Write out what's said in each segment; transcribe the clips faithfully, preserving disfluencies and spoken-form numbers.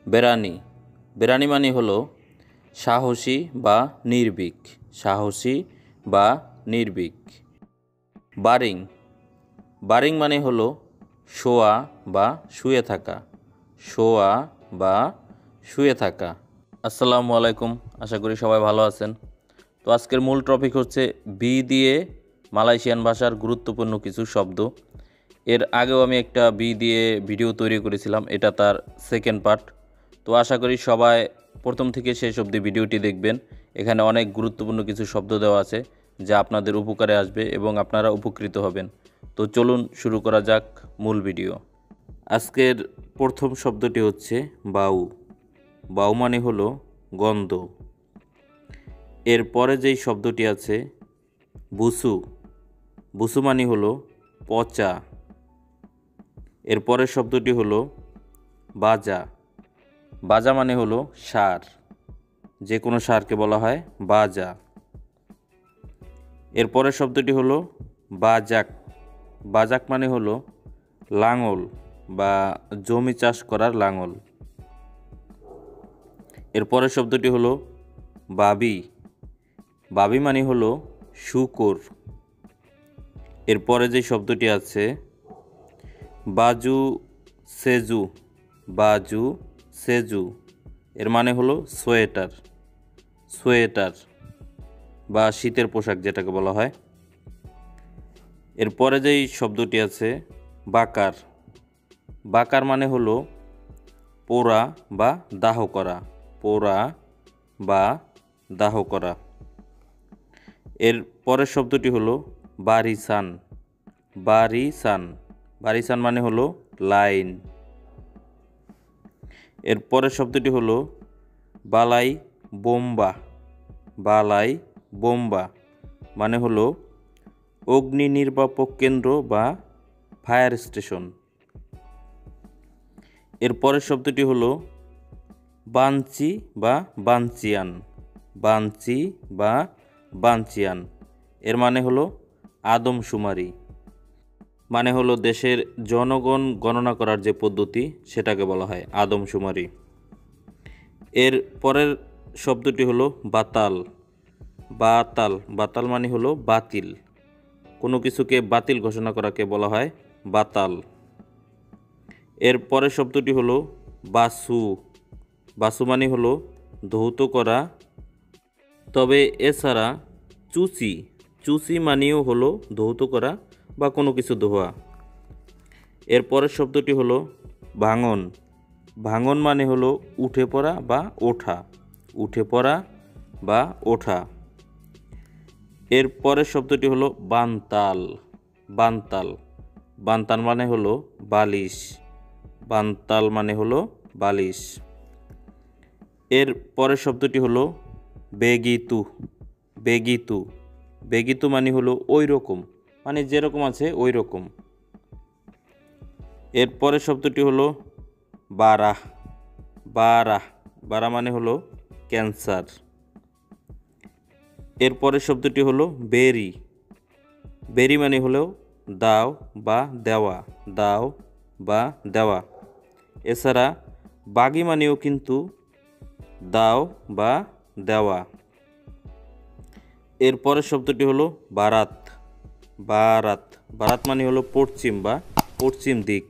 বেরানি বেরানি মানে হলো সাহসী বা নির্ভীক, সাহসী বা নির্ভীক। বারিং বারিং মানে হলো শোয়া বা শুয়ে থাকা, শোয়া বা শুয়ে থাকা। আসসালামু আলাইকুম, আশা করি সবাই ভালো আছেন। তো আজকের মূল টপিক হচ্ছে বি দিয়ে মালয়েশিয়ান ভাষার গুরুত্বপূর্ণ কিছু শব্দ। এর আগেও আমি একটা বি দিয়ে ভিডিও তৈরি করেছিলাম, এটা তার সেকেন্ড পার্ট। তো আশা করি সবাই প্রথম থেকে শেষ অবধি ভিডিওটি দেখবেন। এখানে অনেক গুরুত্বপূর্ণ কিছু শব্দ দেওয়া আছে যা আপনাদের উপকারে আসবে এবং আপনারা উপকৃত হবেন। তো চলুন শুরু করা যাক মূল ভিডিও। আজকের প্রথম শব্দটি হচ্ছে বাউ। বাউ মানে হলো গন্ধ। এর পরে যেই শব্দটি আছে বুসু, বুসু মানে হলো পচা। এর পরের শব্দটি হলো বাজা, বাজা মানে হলো সার, যে কোনো সারকে বলা হয় বাজা। এর পরের শব্দটি হলো বাজাক, বাজাক মানে হলো লাঙল বা জমি চাষ করার লাঙল। এর পরের শব্দটি হলো বাবি, বাবি মানে হলো শূকর। এরপরে যে শব্দটি আছে বাজু সেজু, বাজু সেজু, এর মানে হলো সোয়েটার, সোয়েটার বা শীতের পোশাক যেটাকে বলা হয়। এরপরে যেই শব্দটি আছে বাকার, বাকার মানে হলো পোড়া বা দাহ করা, পোড়া বা দাহ করা। এর পরের শব্দটি হলো বারিসান, বারিসান, বারিসান মানে হলো লাইন। এর পরের শব্দটি হলো বালাই বোম্বা, বালাই বোম্বা মানে হলো অগ্নি নির্বাপক কেন্দ্র বা ফায়ার স্টেশন। এর পরের শব্দটি হলো বাঞ্চি বা বাঞ্চিয়ান, বাঞ্চি বা বাঞ্চিয়ান, এর মানে হলো আদমশুমারি, মানে হলো দেশের জনগণ গণনা করার যে পদ্ধতি সেটাকে বলা হয় আদমশুমারি। এর পরের শব্দটি হলো বাতাল, বাতাল, বাতাল মানে হলো বাতিল, কোনো কিছুকে বাতিল ঘোষণা করাকে বলা হয় বাতাল। এর পরের শব্দটি হলো বাসু, বাসু মানে হলো ধৌত করা। তবে এছাড়া চুচি, চুচি মানেও হলো ধৌত করা বা কোনো কিছু ধোয়া। এর পরের শব্দটি হলো ভাঙন, ভাঙন মানে হলো উঠে পড়া বা ওঠা, উঠে পড়া বা ওঠা। এর পরের শব্দটি হলো বানতাল, বানতাল, বানতাল মানে হলো বালিশ, বানতাল মানে হলো বালিশ। এর পরের শব্দটি হলো বেগিতু, বেগিতু, বেগিতু মানে হলো ওই রকম, মানে যেরকম আছে ওই রকম। এর পরের শব্দটি হলো বারাহ, বারাহ, বারা মানে হলো ক্যান্সার। এর পরের শব্দটি হলো বেরি, বেরি মানে হলো দাও বা দেওয়া, দাও বা দেওয়া। এছাড়া বাগি মানেও কিন্তু দাও বা দেওয়া। এর পরের শব্দটি হলো বারাত, বারাত, বারাত মানে হলো পশ্চিম বা পশ্চিম দিক।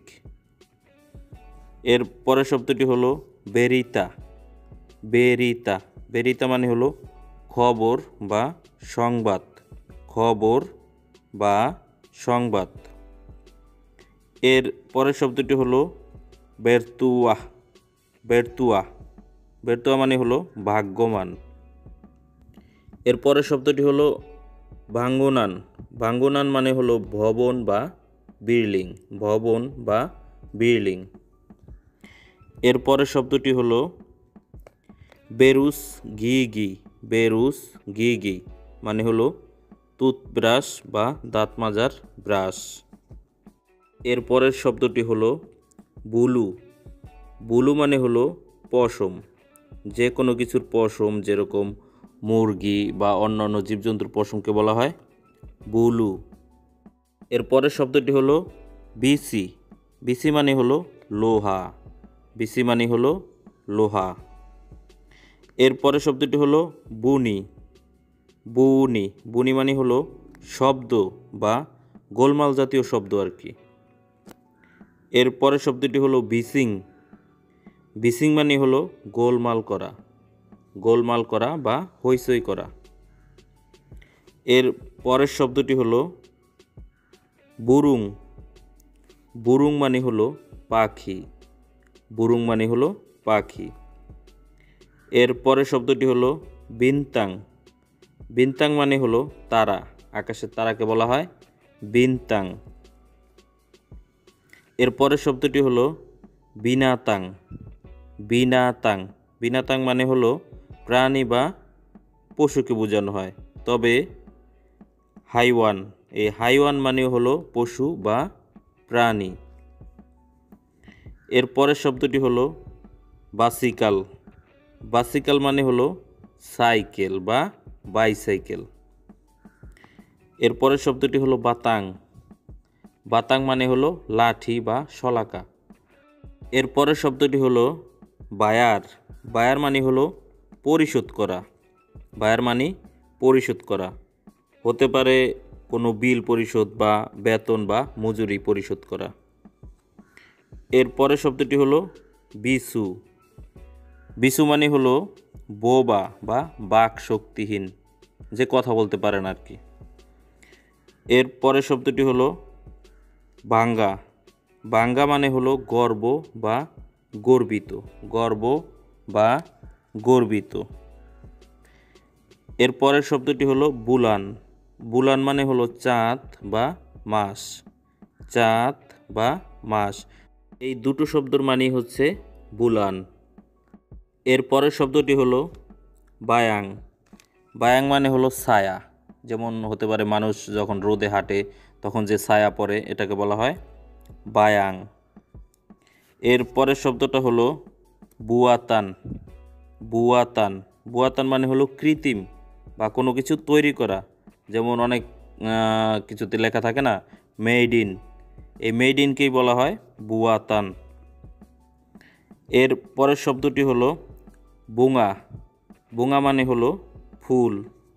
এর পরের শব্দটি হলো বেরিতা, বেরিতা, বেরিতা মানে হলো খবর বা সংবাদ, খবর বা সংবাদ। এর পরের শব্দটি হলো বেরতুয়া, বেরতুয়া, বেরতুয়া মানে হলো ভাগ্যবান। এর পরের শব্দটি হলো ভাঙ্গনান, ভাঙ্গনান মানে হলো ভবন বা বিল্ডিং, ভবন বা বিল্ডিং। এর পরের শব্দটি হলো বেরুস গিগি, বেরুস গিগি মানে হলো টুথব্রাশ বা দাঁত মাজার ব্রাশ। এর পরের শব্দটি হলো বুলু, বুলু মানে হলো পশম, যে কোনো কিছুর পশম, যেরকম মুরগি বা অন্যান্য জীবজন্তুর পশমকে বলা হয় বুলু। এর পরের শব্দটি হলো বিসি, বিসি মানে হলো লোহা, বিসি মানে হলো লোহা। এর পরের শব্দটি হলো বুনি। বুনি বুনি মানে হলো শব্দ বা গোলমাল জাতীয় শব্দ আর কি। এর পরের শব্দটি হলো বিসিং। বিসিং মানে হলো গোলমাল করা, গোলমাল করা বা হইচই করা। এর পরের শব্দটি হলো বুরুং। বুরুং মানে হলো পাখি। বুরুং মানে হলো পাখি। এর পরের শব্দটি হলো বিনতাং। বিনতাং মানে হলো তারা, আকাশের তারাকে বলা হয় বিনতাং। এর পরের শব্দটি হলো বিনাতাং। বিনাতাং বিনাতাং মানে হলো প্রাণী বা পশুকে বোঝানো হয়, তবে হাইওয়ান, এই হাইওয়ান মানে হলো পশু বা প্রাণী। এর পরের শব্দটি হলো বাসিকাল। বাসিকাল মানে হলো সাইকেল বা বাইসাইকেল। এর পরের শব্দটি হলো বাতাং। বাতাং মানে হলো লাঠি বা শলাকা। এর পরের শব্দটি হলো বায়ার। বায়ার মানে হলো পরিশোধ করা। বায়ার মানে পরিশোধ করা, হতে পারে কোনো বিল পরিশোধ বা বেতন বা মজুরি পরিশোধ করা। এর পরের শব্দটি হলো বিসু। বিসু মানে হলো বোবা বা বাক শক্তিহীন, যে কথা বলতে পারেন আর কি। এর পরের শব্দটি হলো বাঙ্গা। বাঙ্গা মানে হলো গর্ব বা গর্বিত, গর্ব বা গর্বিত। এর পরের শব্দটি হলো বুলান। বুলান মানে হলো চাঁদ বা মাস, চাঁদ বা মাস। এই দুটো শব্দের মানেই হচ্ছে বুলান। এর পরের শব্দটি হলো বায়াং। বায়াং মানে হলো ছায়া, যেমন হতে পারে মানুষ যখন রোদে হাঁটে তখন যে ছায়া পড়ে, এটাকে বলা হয় বায়াং। এর পরের শব্দটা হলো বুয়াতান। বুয়াতান বুয়াতান মানে হলো কৃত্রিম বা কোনো কিছু তৈরি করা, যেমন অনেক কিছুতে লেখা থাকে না মেড ইন, এই মেড ইনকেই বলা হয় বুয়াতান। এর পরের শব্দটি হলো বুঙা। বুঙা মানে হলো ফুল।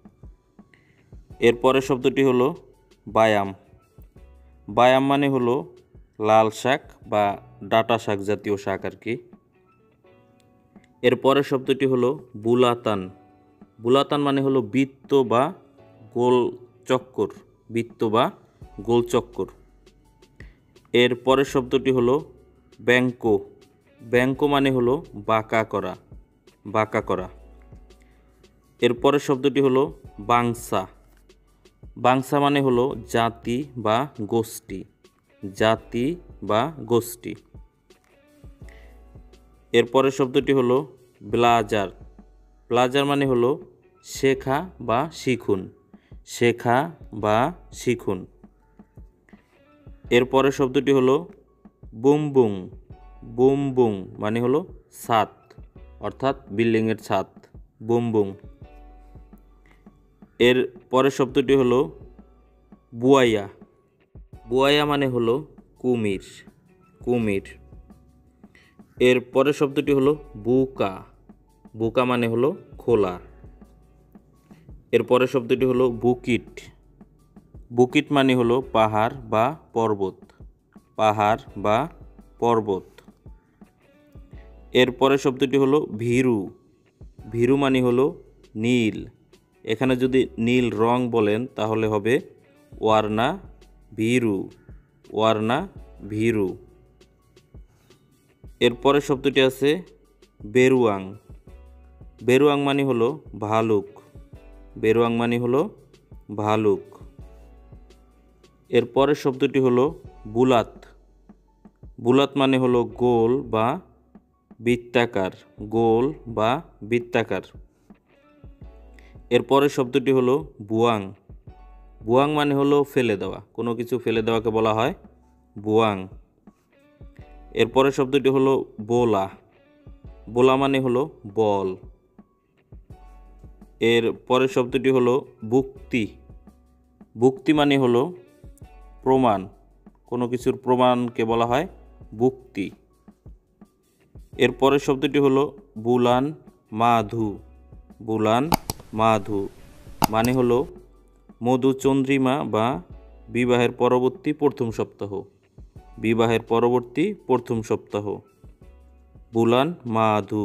এর পরের শব্দটি হলো বায়াম। বায়াম মানে হলো লাল শাক বা ডাঁটা শাক জাতীয় শাক আর কি। এর পরের শব্দটি হলো বুলাতান। বুলাতান মানে হলো বৃত্ত বা গোল চক্কর, বৃত্ত বা গোল চক্কর। এর পরের শব্দটি হলো ব্যাংকো। ব্যাংকো মানে হলো বাঁকা করা, বাঁকা করা। এর পরের শব্দটি হলো বাংসা। বাংসা মানে হলো জাতি বা গোষ্ঠী, জাতি বা গোষ্ঠী। এর পরের শব্দটি হলো ব্লাজার। ব্লাজার মানে হলো শেখা বা শিখুন, শেখা বা শিখুন। এর পরের শব্দটি হলো বুমবুং। বুমবুং মানে হলো ছাদ, অর্থাৎ বিল্ডিংয়ের ছাদ, বুমবুং। এর পরের শব্দটি হলো বুয়াইয়া। বুয়াইয়া মানে হলো কুমির, কুমির। এর পরের শব্দটি হলো বুকা। বুকা মানে হলো খোলা। এর পরের শব্দটি হলো বুকিট। বুকিট মানে হলো পাহাড় বা পর্বত, পাহাড় বা পর্বত। এর পরের শব্দটি হলো ভীরু। ভীরু মানে হলো নীল। এখানে যদি নীল রং বলেন তাহলে হবে ওয়ারনা ভীরু, ওয়ারনা ভীরু। এর পরের শব্দটি আছে বেরুয়াং। বেরুয়াং মানে হলো ভালুক, বেরুয়াং মানে হলো ভালুক। এর পরের শব্দটি হলো বুলাত। বুলাত মানে হলো গোল বা বৃত্তাকার, গোল বা বৃত্তাকার। এর পরের শব্দটি হলো বুয়াং। বুয়াং মানে হলো ফেলে দেওয়া, কোনো কিছু ফেলে দেওয়াকে বলা হয় বুয়াং। এর পরের শব্দটি হলো বোলা। বোলা মানে হলো বল। এর পরের শব্দটি হলো বুক্তি। বুক্তি মানে হলো প্রমাণ, কোনো কিছুর প্রমাণকে বলা হয় বুক্তি। এর পরের শব্দটি হলো বুলান মাধু। বুলান মাধু মানে হলো মধুচন্দ্রিমা বা বিবাহের পরবর্তী প্রথম সপ্তাহ। বিবাহের পরবর্তী প্রথম সপ্তাহ বুলান মাধু।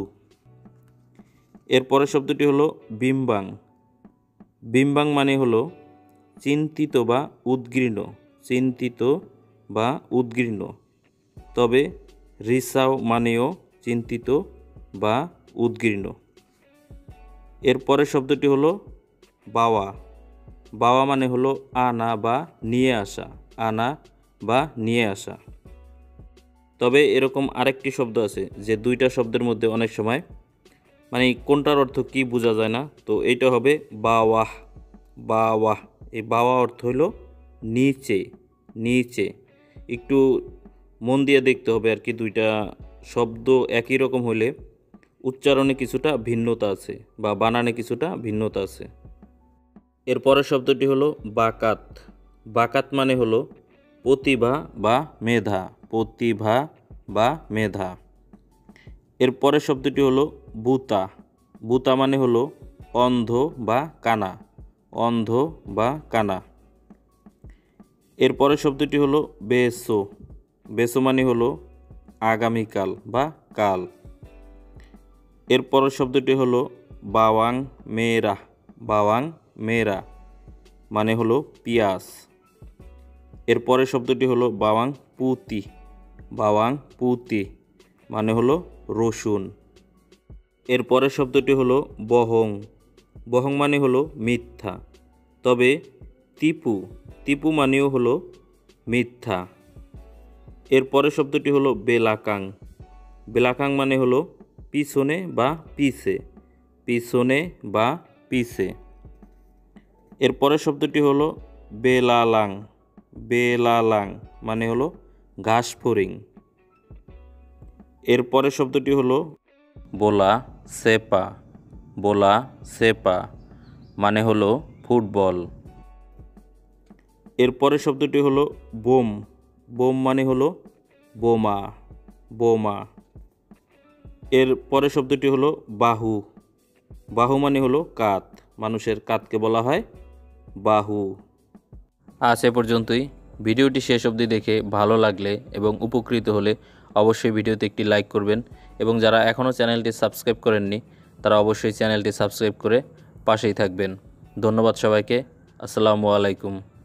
এর পরের শব্দটি হলো বিম্বাং। বিম্বাং মানে হলো চিন্তিত বা উদ্গ্রীণ। চিন্তিত বা উদ্গ্রীণ। তবে রিসাও মানেও চিন্তিত বা উদ্গ্রীণ। এর পরের শব্দটি হলো বাওয়া। বাওয়া মানে হলো আনা বা নিয়ে আসা। আনা বা নিয়ে আসা। তবে এরকম আরেকটি শব্দ আছে যে দুইটা শব্দের মধ্যে অনেক সময় মানে কোনটার অর্থ কি বোঝা যায় না, তো এইটা হবে বাওয়াহ। বাওয়াহ এই বাওয়া অর্থ হলো নিচে। নিচে একটু মন দিয়ে দেখতে হবে আর কি, দুইটা শব্দ একই রকম হলে উচ্চারণে কিছুটা ভিন্নতা আছে বা বানানে কিছুটা ভিন্নতা আছে। এর পরের শব্দটি হলো বাকাত। বাকাত মানে হলো প্রতিভা বা মেধা। প্রতিভা বা মেধা। এর পরের শব্দটি হলো বুতা। বুতা মানে হলো অন্ধ বা কানা। অন্ধ বা কানা। এর পরের শব্দটি হলো বেসো। বেসো মানে হলো আগামীকাল বা কাল। এর পরের শব্দটি হলো বাওয়াং মেরা। বাওয়াং মেরা মানে হলো পিয়াস। এর পরের শব্দটি হলো বাওয়াং পুতি। বাওয়াং পুতি মানে হলো রসুন। এর পরের শব্দটি হলো বহং। বহং মানে হলো মিথ্যা। তবে তিপু তিপু মানেও হলো মিথ্যা। এর পরের শব্দটি হলো বেলাকাং। বেলাকাং মানে হলো পিছনে বা পিছে। পিছনে বা পিছে। এর পরের শব্দটি হলো বেলালাং। বেলালাং মানে হলো ঘাস ফড়িং। এর পরের শব্দটি হলো বোলা সেপা। বোলা সেপা মানে হলো ফুটবল। এর পরের শব্দটি হলো বোম। বোম মানে হলো বোমা। বোমা। এর পরের শব্দটি হলো বাহু। বাহু মানে হলো কাত। মানুষের কাতকে বলা হয় বাহু। আজ এ পর্যন্তই। ভিডিওটি শেষ অবধি দেখে ভালো লাগলে এবং উপকৃত হলে অবশ্যই ভিডিওতে একটি লাইক করবেন এবং যারা এখনও চ্যানেলটি সাবস্ক্রাইব করেননি তারা অবশ্যই চ্যানেলটি সাবস্ক্রাইব করে পাশেই থাকবেন। ধন্যবাদ সবাইকে। আসসালামু আলাইকুম।